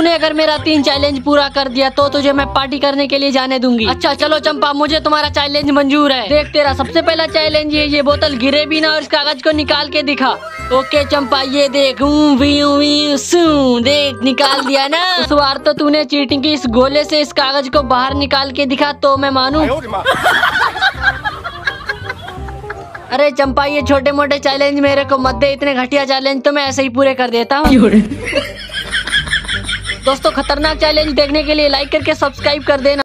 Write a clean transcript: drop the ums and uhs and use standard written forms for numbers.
तूने अगर मेरा 3 चैलेंज पूरा कर दिया तो तुझे मैं पार्टी करने के लिए जाने दूंगी। अच्छा चलो चंपा, मुझे तुम्हारा चैलेंज मंजूर है। देख तेरा सबसे पहला चैलेंज ये बोतल गिरे भी ना और इस कागज को निकाल के दिखा। ओके चंपा, ये देख देख निकाल दिया ना। उस बार तो तूने चीटिंग की, इस गोले से इस कागज को बाहर निकाल के दिखा तो मैं मानूं। अरे चंपा, ये छोटे मोटे चैलेंज मेरे को मत दे, इतने घटिया चैलेंज तो मैं ऐसे ही पूरे कर देता हूँ। दोस्तों खतरनाक चैलेंज देखने के लिए लाइक करके सब्सक्राइब कर देना।